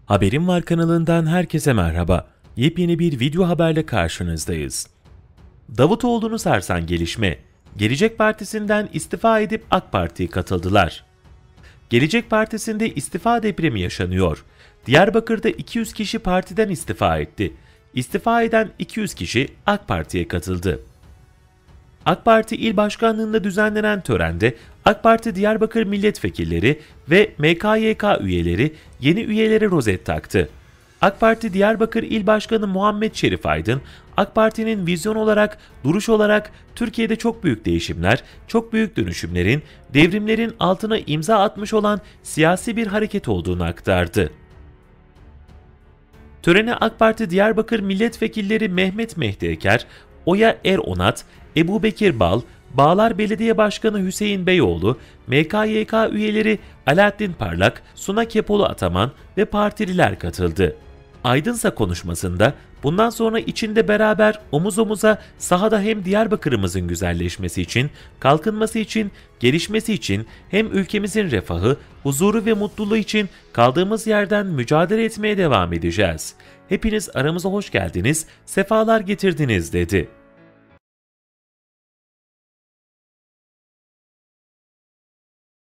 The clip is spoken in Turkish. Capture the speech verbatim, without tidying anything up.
Haberim Var kanalından herkese merhaba. Yepyeni bir video haberle karşınızdayız. Davutoğlu'nu sarsan gelişme. Gelecek Partisi'nden istifa edip AK Parti'ye katıldılar. Gelecek Partisi'nde istifa depremi yaşanıyor. Diyarbakır'da iki yüz kişi partiden istifa etti. İstifa eden iki yüz kişi AK Parti'ye katıldı. AK Parti İl Başkanlığı'nda düzenlenen törende AK Parti Diyarbakır milletvekilleri ve M K Y K üyeleri yeni üyelere rozet taktı. AK Parti Diyarbakır İl Başkanı Muhammed Şerif Aydın, AK Parti'nin vizyon olarak, duruş olarak Türkiye'de çok büyük değişimler, çok büyük dönüşümlerin, devrimlerin altına imza atmış olan siyasi bir hareket olduğunu aktardı. Törene AK Parti Diyarbakır milletvekilleri Mehmet Mehdi Eker, Oya Er-Onat, Ebu Bekir Bal, Bağlar Belediye Başkanı Hüseyin Beyoğlu, M K Y K üyeleri Alaaddin Parlak, Suna Kepolu Ataman ve partililer katıldı. Aydınsa konuşmasında bundan sonra içinde beraber omuz omuza sahada hem Diyarbakır'ımızın güzelleşmesi için, kalkınması için, gelişmesi için hem ülkemizin refahı, huzuru ve mutluluğu için kaldığımız yerden mücadele etmeye devam edeceğiz. Hepiniz aramıza hoş geldiniz, sefalar getirdiniz dedi.